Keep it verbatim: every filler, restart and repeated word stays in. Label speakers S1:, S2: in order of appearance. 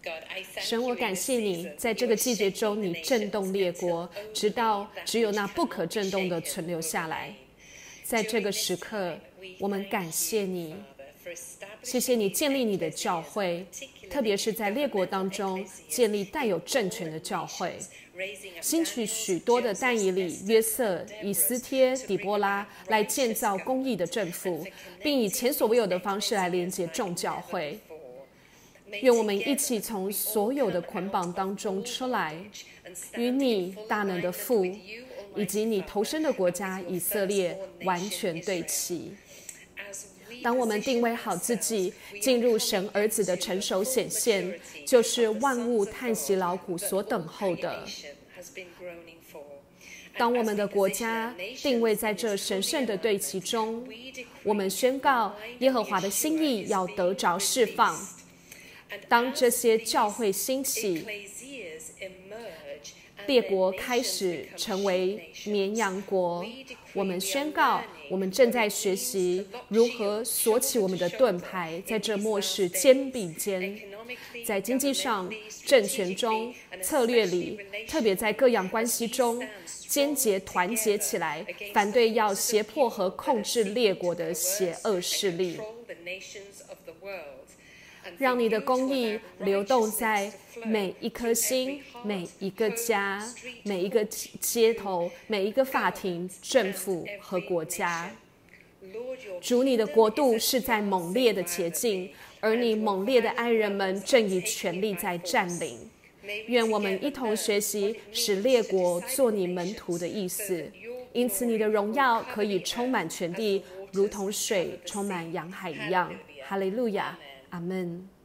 S1: 神，我感谢你，在这个季节中，你震动列国，直到只有那不可震动的存留下来。在这个时刻，我们感谢你，谢谢你建立你的教会，特别是在列国当中建立带有政权的教会，兴起许多的但以理、约瑟、以斯帖、底波拉来建造公义的政府，并以前所未有的方式来连接众教会。愿我们一起从所有的捆绑当中出来，与你大能的父以及你投身的国家以色列完全对齐。当我们定位好自己，进入神儿子的成熟显现，就是万物叹息劳苦所等候的。当我们的国家定位在这神圣的对齐中，我们宣告耶和华的心意要得着释放。当这些教会兴起，列国开始成为绵羊国，我们宣告，我们正在学习如何锁起我们的盾牌，在这末世肩并肩，在经济上、政权中、策略里，特别在各样关系中，坚结团结起来，反对要胁迫和控制列国的邪恶势力。让你的公义流动在每一颗心、每一个家、每一个街头、每一个法庭、政府和国家。主，你的国度是在猛烈的前进，而你猛烈的爱人们正以全力在占领。愿我们一同学习使列国做你门徒的意思，因此你的荣耀可以充满全地，如同水充满洋海一样。哈利路亚，阿们。